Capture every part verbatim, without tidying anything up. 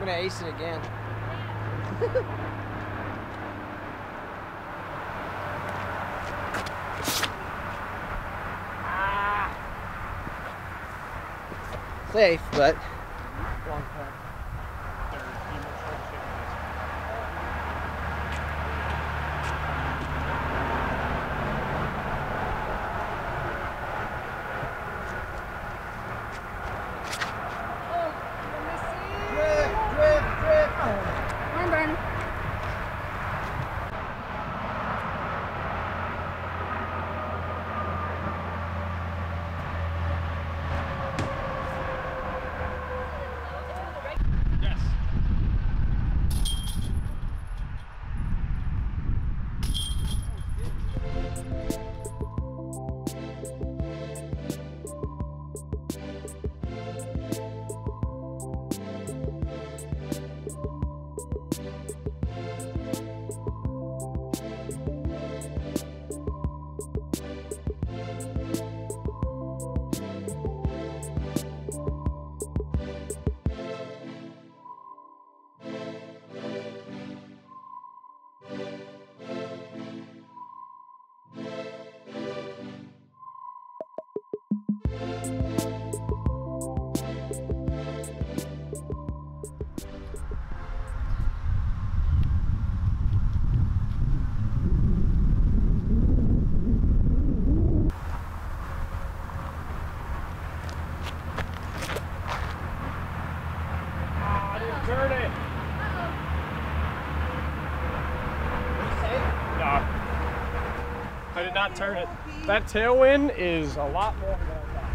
gonna ace it again. Ah. Safe, but long time. Turn it. No. I did not turn it. That tailwind is a lot more than I thought.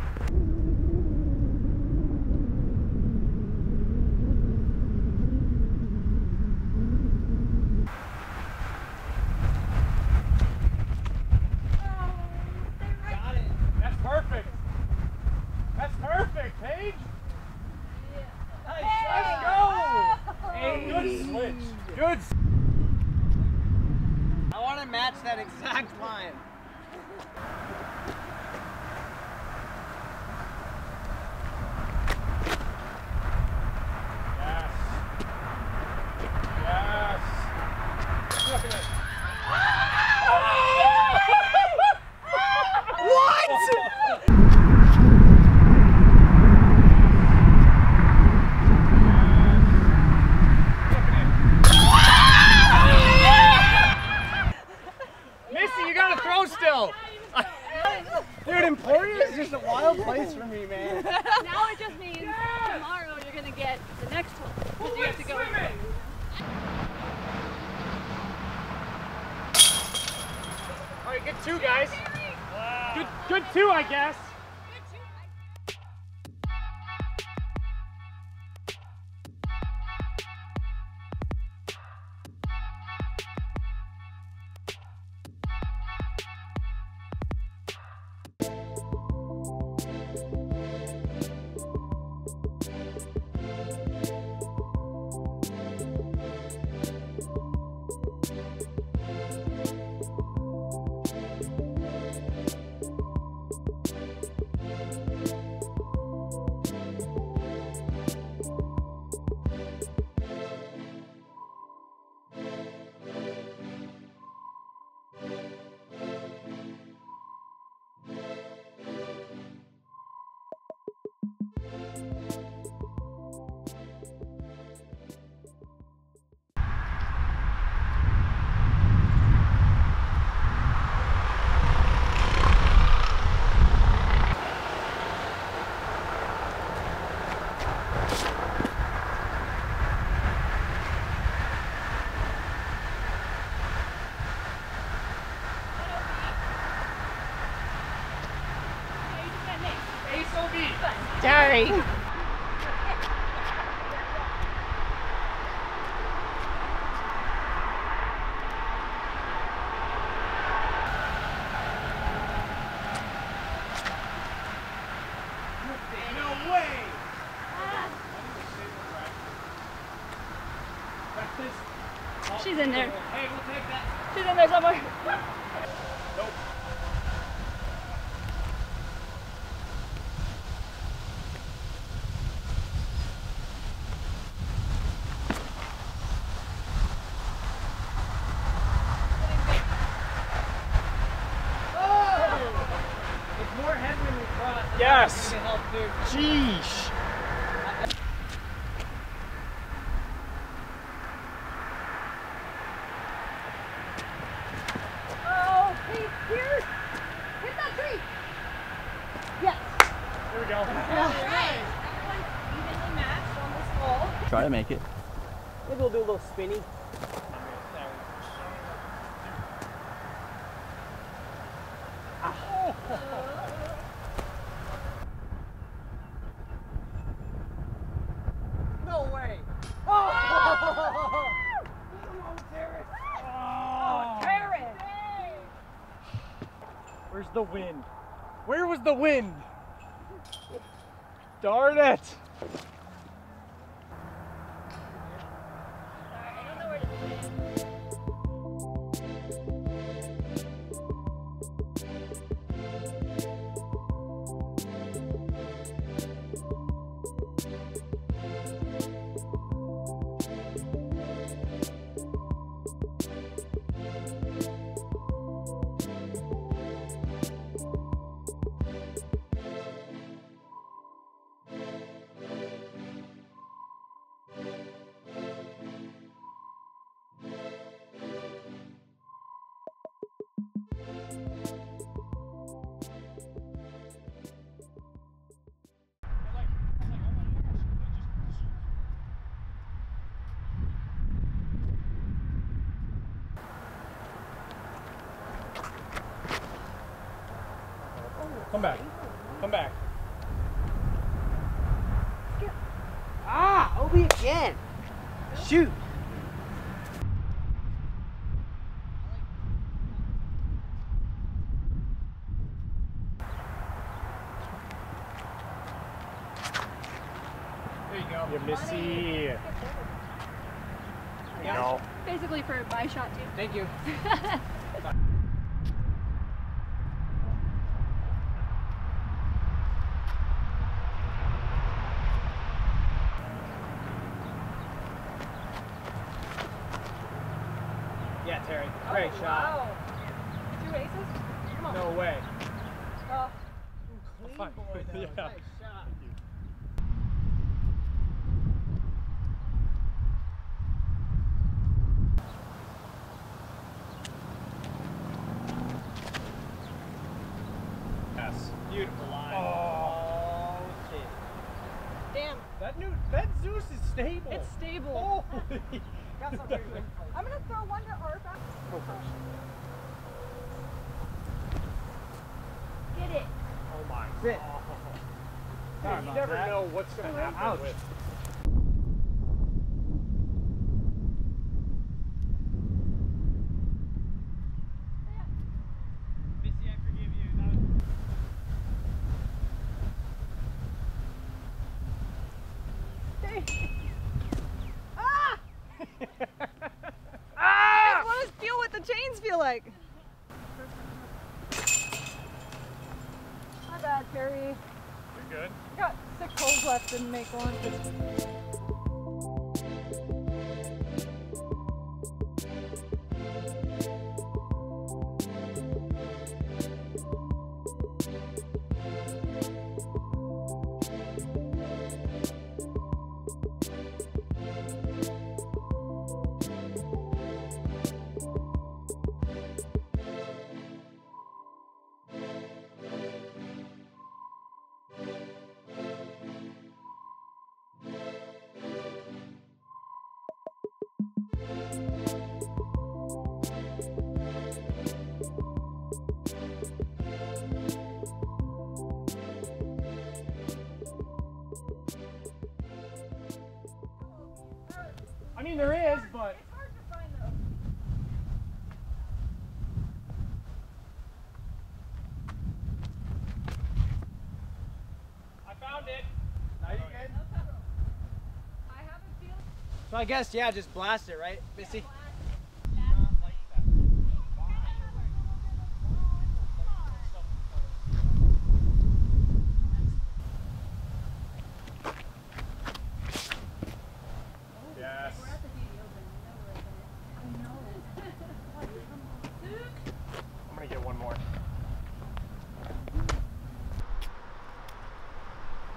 Got it. That's perfect. That's perfect, Paige. Nice. Let's go. Hey. Good switch. Good. I want to match that exact line. Yes. Yes. Look at it. What? Still. Dude, Emporia is just a wild place for me, man. Now it just means yes! Tomorrow you're going to get the next one. Because you have to go. All right, good two, guys. Wow. Good, good two, I guess. Sorry. No way! She's in there. Hey, we'll take that. She's in there somewhere. Nope. dude. Sheesh. Oh, Pete, here! Hit that tree! Yes! Here we go. Alright. Everyone's evenly matched on this hole. Try to make it. Maybe we'll do a little spinny. No way! Oh! Come on, Terrence! Oh, Terrence! where's the wind? Where was the wind? Darn it! Sorry, I don't know where to put it. Come back. Come back. Ah! Obi again! Shoot! There you go. You missy. There you go. Basically for my shot too. Thank you. Yeah, Terry. Great Oh, shot. wow. Two aces? Come on. No way. Oh. Clean Fine. boy, though. Yeah. Nice shot. Yes. Beautiful line. Oh. Oh, shit. Damn. That new that Zeus is stable. It's stable. Holy. Got some very good. I'm gonna throw one to Arfa. Go first. Get it. Oh my. Sit. Oh. Sorry You about never that. know what's gonna happen Ouch. with. Missy, I forgive you. That was... Ah! I just want to feel what the chains feel like. My bad, Perry. You're good. I got six holes left and make one. I mean, there is, but. It's hard to find though. I found it. Now you good? I have a feel. So I guess, yeah, just blast it, right, Missy? Yes. We're at the beauty open. I know. I'm gonna get one more.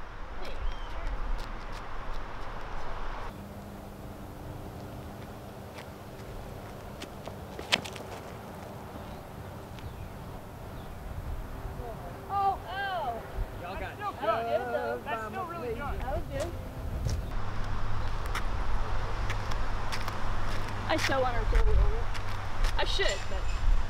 I so want to go over. I should, but.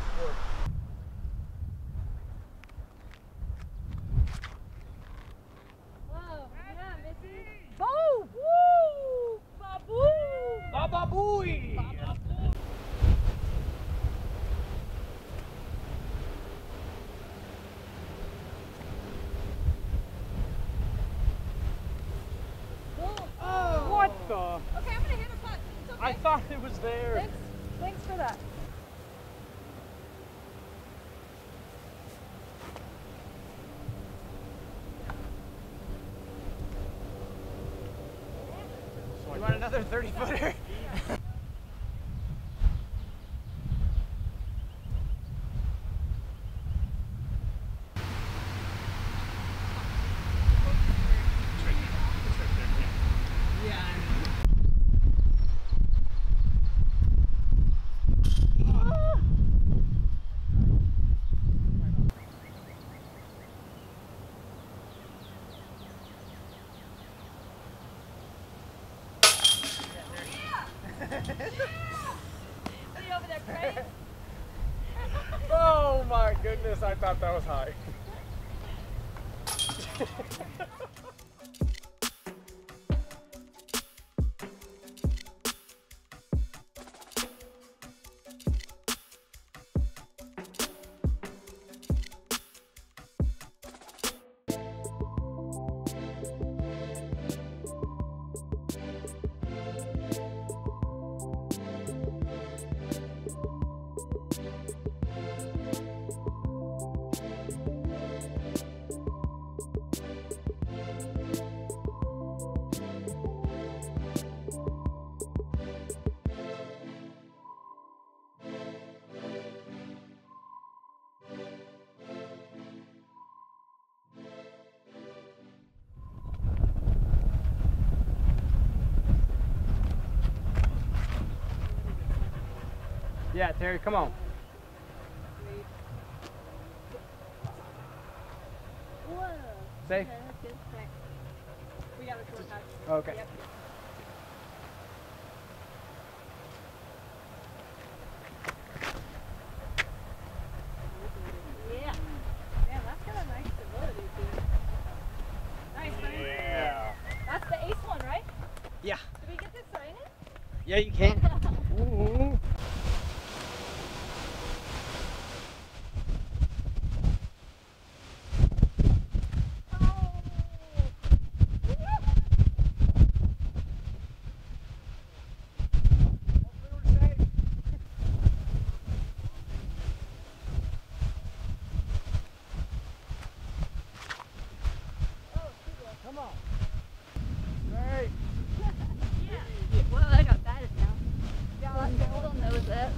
Whoa, yeah, Missy. Boo! Woo! Baboo! Bababooey! Bababoo! Oh, what the? Okay, I'm gonna hit a putt. It's okay. I thought it was there. Thanks. Thanks for that. You want another thirty footer? Over there praying? Oh my goodness, I thought that was high. Yeah, Terry, come on. Whoa. Safe? Okay, that's good. Thanks. We got a short touch. Okay. Yep. Yeah. Damn, that's got a nice stability to it. Nice, buddy. Yeah. That's the ace one, right? Yeah. Did we get this right? Yeah, you can. Ooh. Come on. Right. Yeah. Well, I got batted now. God, Golden knows that.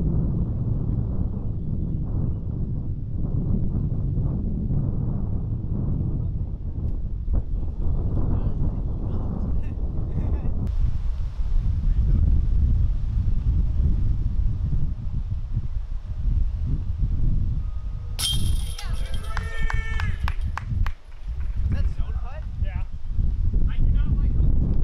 Yeah. I do not like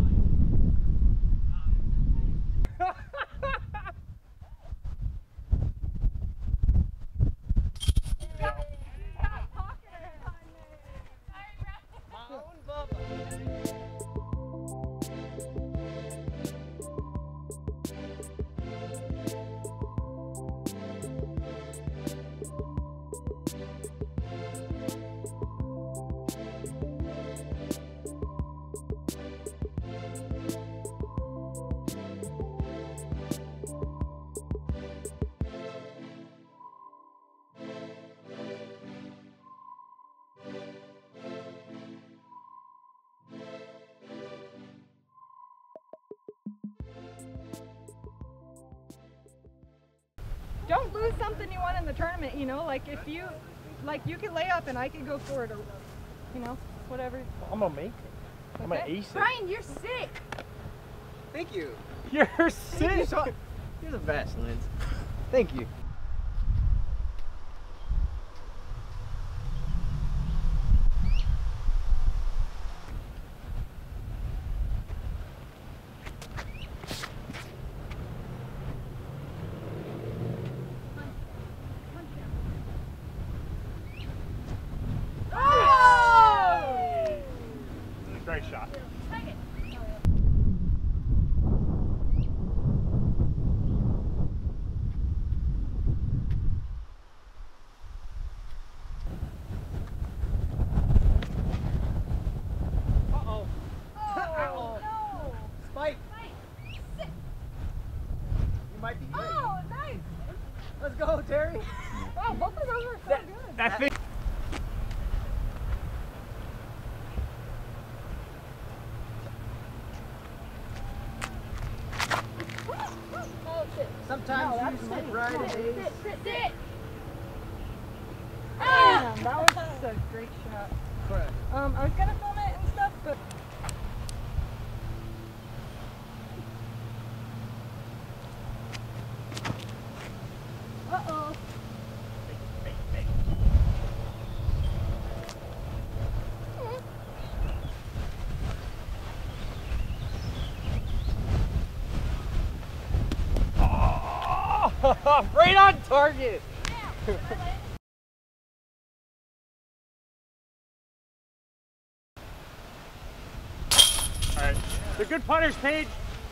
Don't lose something you won in the tournament, you know, like if you, like you could lay up and I could go for it or, you know, whatever. I'm gonna make it. I'm gonna Okay. ace it. Brian, you're sick. Thank you. You're Thank you sick. so- You're the best, Linz. Thank you. Let's go, Terry. Oh, both of those were so That, good. that thing. Oh, sit. Sometimes No, you that's slip sit. right in Sit, days. sit, sit, sit. Damn, that was a great shot. Correct. Um, I was gonna film it and stuff, but Uh-oh. Oh, right on target. All right, they're good putters, Paige.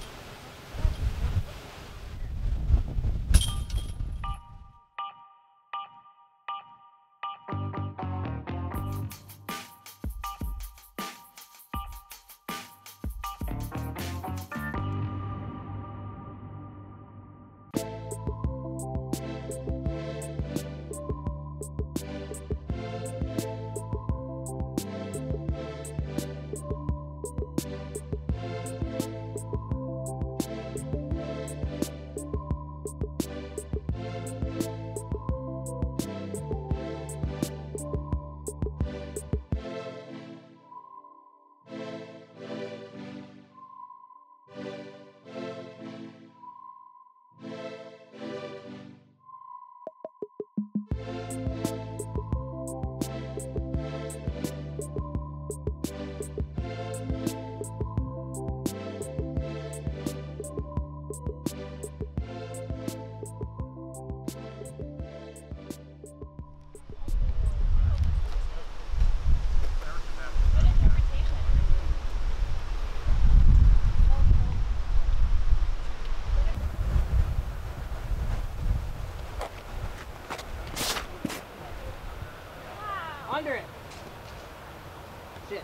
Under it. Shit.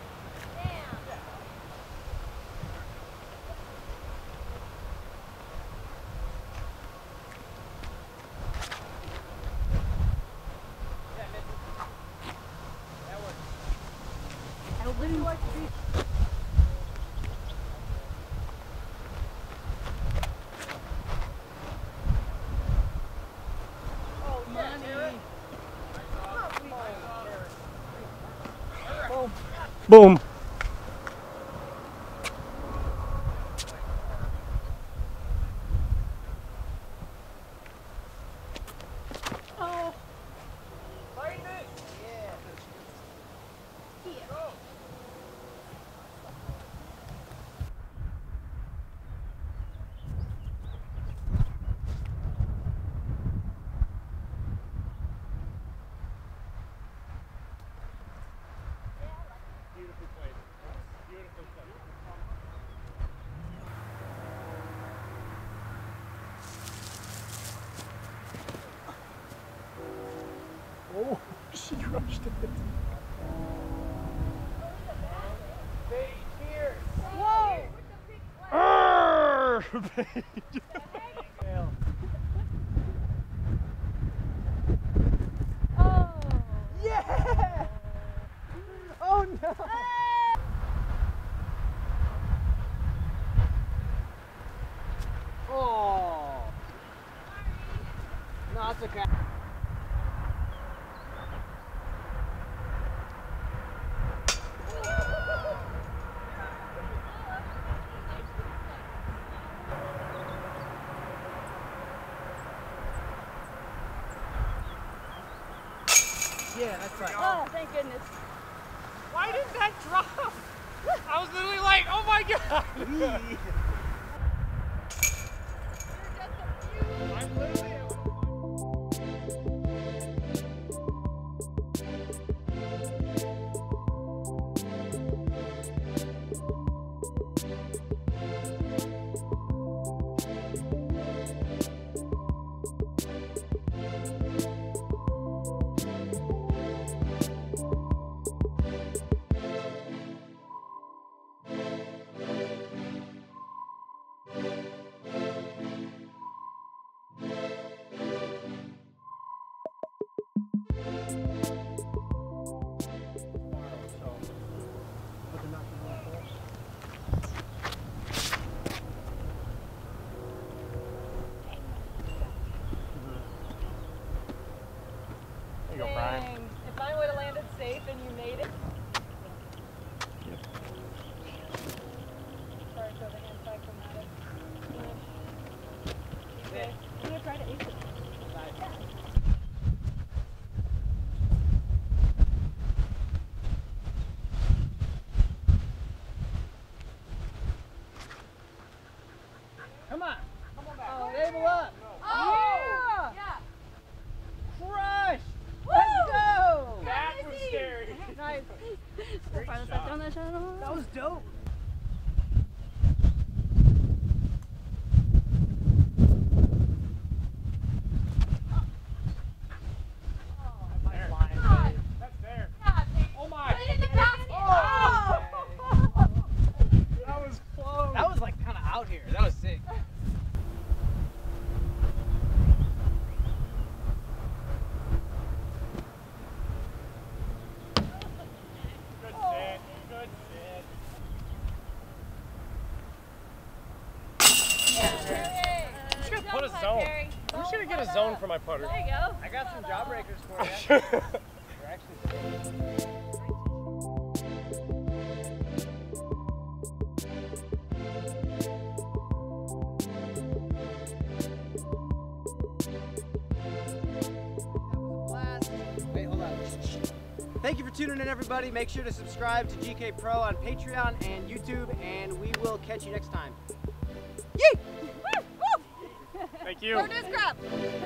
I would really like to be. Boom. Oh. Beautiful place. Beautiful place. Oh, she crushed it. Whoa. Arr! Oh. Yeah! Oh no! Oh! No, it's okay. Yeah, that's right. Oh, thank goodness. Why did that drop? I was literally like, oh my god! I'm literally at There you go, Brian. Dang. If mine would have landed safe and you made it. Sorry for the anticlimactic finish. Okay. I'm gonna try to ace it. Come on. Oh, Stable up. oh! Yeah. Crush. Let's go. That was scary. Nice. We'll find us back down that channel. That was dope. That's there. God, Oh my. put it in the basket. Oh. That was close. That was like kind of out here. That was sick. Good sit. Good sit. We should put a zone. We should get a zone for my putter. There you go. I got some jawbreakers for you. They're actually Wait, hold on. Thank you for tuning in, everybody. Make sure to subscribe to G K Pro on Patreon and YouTube, and we will catch you next time. Yee! Thank you. Go do scrap.